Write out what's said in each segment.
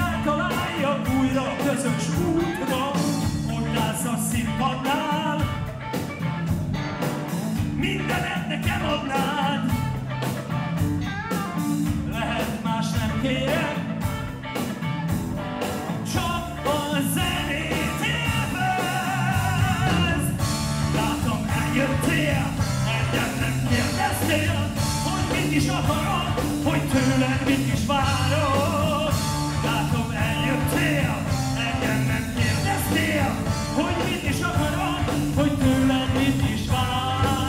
feltaláljak újra a közös útra, ott állsz a színpadnál, mindenet nekem adnád. Lehet más nem kérek, csak a zenét élvez. Látom, eljöttél, engem nem kérdeztél, hogy mit is akarod, hogy tőled mit is várod. Látom, eljöttél, engem nem kérdeztél, hogy mit is akarod, hogy tőled mit is várod.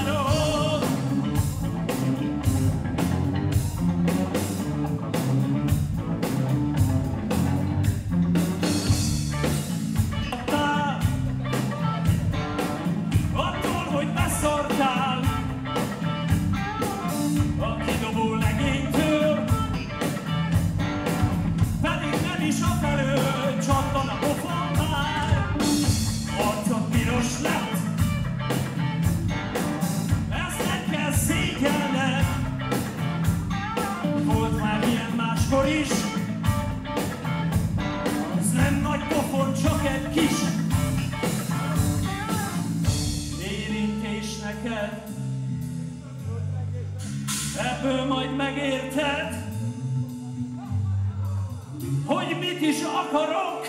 Attól, hogy beszartál a kidobó legénytől, pedig nem is afelől csattan a pofon már, arcod piros lett, ezt nem kell szégyelned, volt már ilyen máskor is, ez nem nagy pofon, csak egy kis érintés neked, ebből majd megérted, hogy mit is akarok,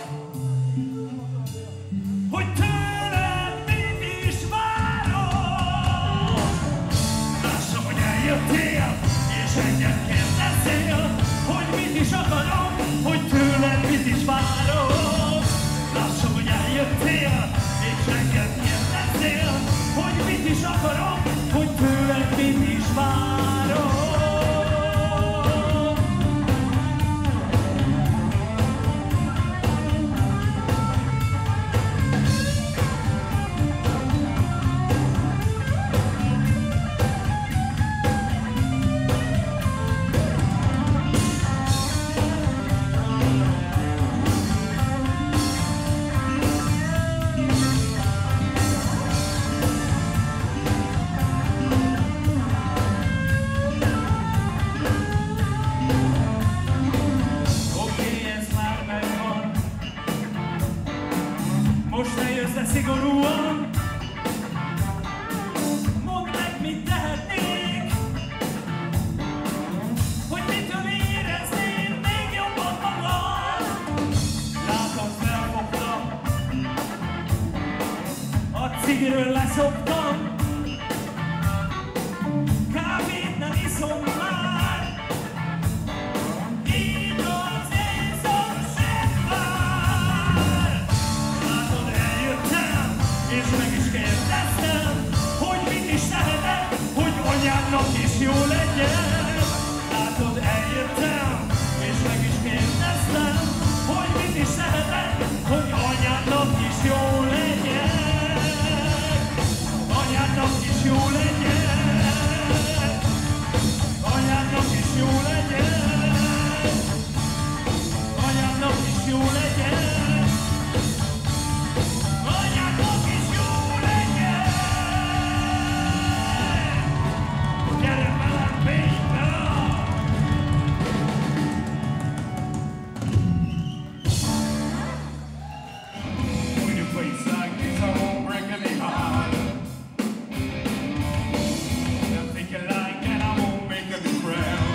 hogy tőled mit is várok. Lássam, hogy eljöttél, és engem kérdezzél, hogy mit is akarok, hogy tőled mit is várok. Lássam, hogy eljöttél, és engem kérdezzél, hogy mit is akarok, hogy tőled mit is várok. Most ne jössz le szigorúan, mondd meg, mit tehetnék, hogy mitől érezném még jobban magam. Látom, felfogtam, a cigiről leszoktam, kávét nem iszom már, így az éjszak sem vár. Látod, eljöttem, és meg is kérdeztem, hogy mit is tehetek, hogy anyádnak is jó legyen. Látod, eljöttem, és meg is kérdeztem, hogy mit is tehetek, hogy anyádnak is jó legyen. Anyádnak is jó legyen. Anyádnak is jó legyen. Anyádnak is jó legyen. Anyádnak is jó legyen. Gyere velem, baby! When you face like this, I won't break any heart. Nothing you like and I won't make a new ground.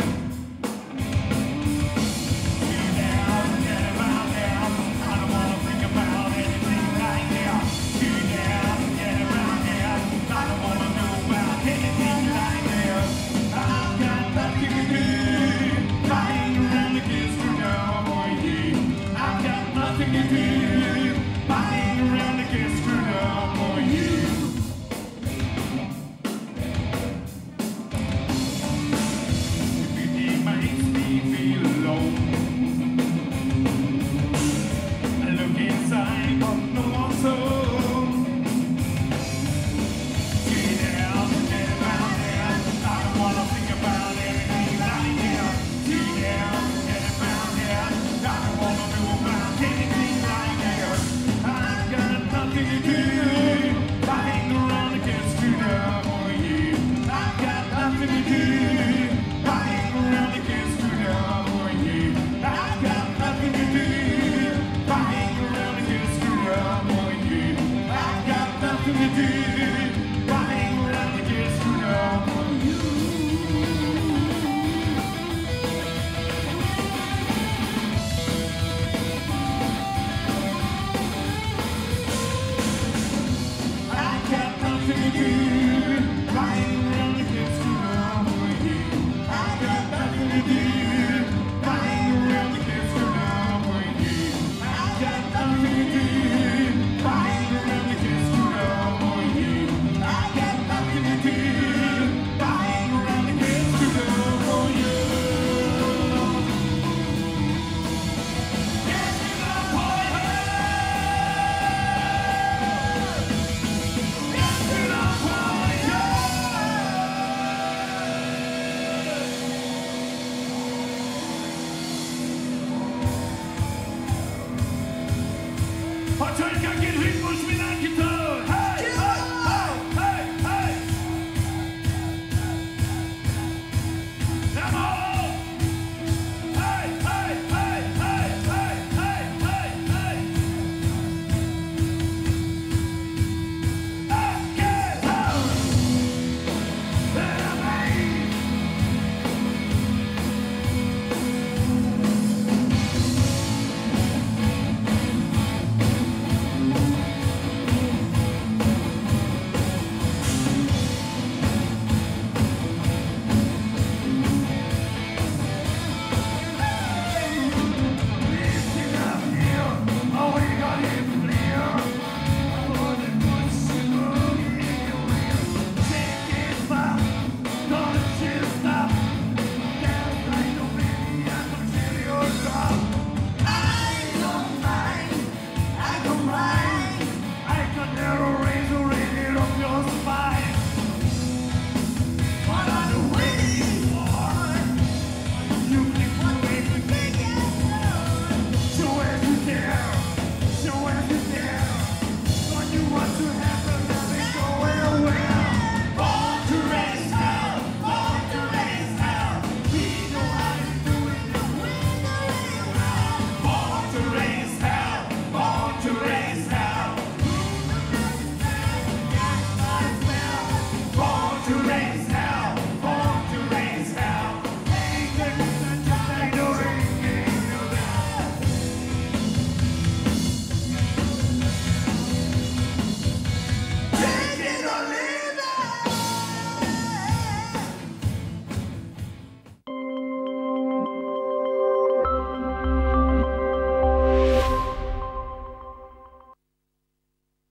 Get down, get around down. I don't wanna think about anything right now. Get down, get around down. I don't wanna know about anything right now. I've got nothing to do. Lying around against you now, boy, yeah. I've got nothing to do. Lying around against you now, boy, yeah. Everything makes me feel alone. I look inside, but no one's home. Get down, get around there. I don't wanna think about anything right now. Get down, get around there. I don't wanna know about anything right I take a